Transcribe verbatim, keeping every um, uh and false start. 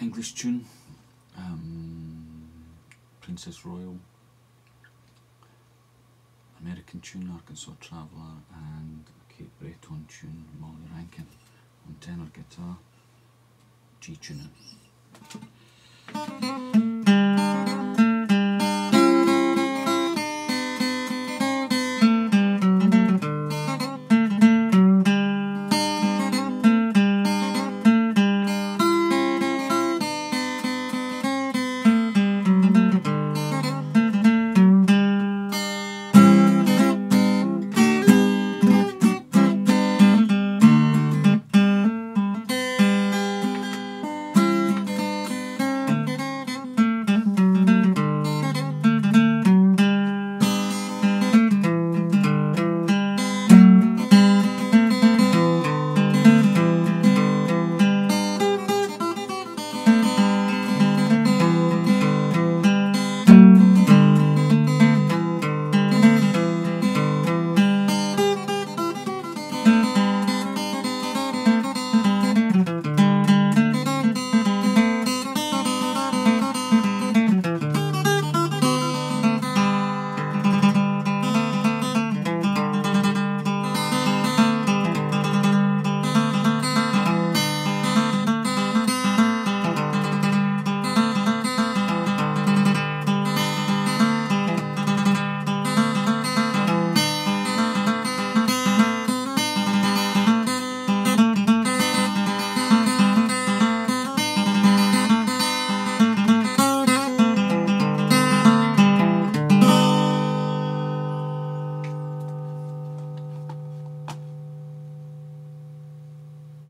English tune, um, Princess Royal, American tune, Arkansas Traveller, and a Kate Breton tune, Molly Rankin on tenor guitar, G tuning.